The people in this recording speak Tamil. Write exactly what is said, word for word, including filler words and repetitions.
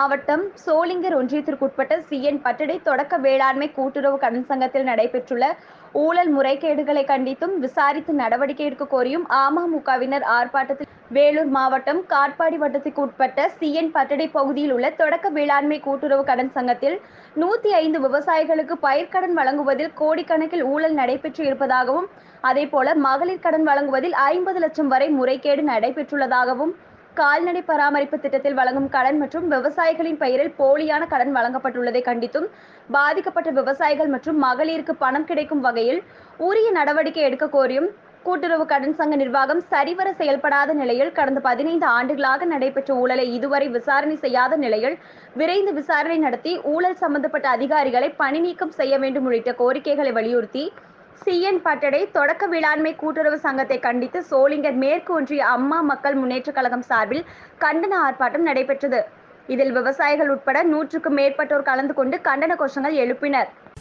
மாவட்டம் சோளிங்கர் ஒன்றியத்திற்குட்பட்ட சி என் பட்டடை தொடக்க வேளாண்மை கூட்டுறவு கடன் சங்கத்தில் நடைபெற்றுள்ள ஊழல் முறைகேடுகளை கண்டித்தும் விசாரித்து நடவடிக்கை எடுக்க கோரியும் அமமுகவினர் ஆர்ப்பாட்டத்தில் வேலூர் மாவட்டம் காட்பாடி வட்டத்திற்கு உட்பட்ட சி என் பட்டடை பகுதியில் உள்ள தொடக்க வேளாண்மை கூட்டுறவு கடன் சங்கத்தில் நூத்தி ஐந்து விவசாயிகளுக்கு பயிர்க்கடன் வழங்குவதில் கோடிக்கணக்கில் ஊழல் நடைபெற்று இருப்பதாகவும் அதேபோல மகளிர் கடன் வழங்குவதில் ஐம்பது லட்சம் வரை முறைகேடு நடைபெற்றுள்ளதாகவும் கால்நடை பராமரிப்பு திட்டத்தில் வழங்கும் கடன் மற்றும் விவசாயிகளின் பெயரில் போலியான கடன் வழங்கப்பட்டுள்ளதை கண்டித்தும் பாதிக்கப்பட்ட விவசாயிகள் மற்றும் மகளிருக்கு பணம் கிடைக்கும் வகையில் உரிய நடவடிக்கை எடுக்க கோரியும் கூட்டுறவு கடன் சங்க நிர்வாகம் சரிவர செயல்படாத நிலையில் கடந்த பதினைந்து ஆண்டுகளாக நடைபெற்ற ஊழலை இதுவரை விசாரணை செய்யாத நிலையில் விரைந்து விசாரணை நடத்தி ஊழல் சம்பந்தப்பட்ட அதிகாரிகளை பணி நீக்கம் செய்ய வேண்டும் உள்ளிட்ட கோரிக்கைகளை வலியுறுத்தி சி என் பட்டடை தொடக்க வேளாண்மை கூட்டுறவு சங்கத்தை கண்டித்து சோளிங்கர் மேற்கு ஒன்றிய அம்மா மக்கள் முன்னேற்ற கழகம் சார்பில் கண்டன ஆர்ப்பாட்டம் நடைபெற்றது. இதில் விவசாயிகள் உட்பட நூற்றுக்கும் மேற்பட்டோர் கலந்து கொண்டு கண்டன கோஷங்கள் எழுப்பினர்.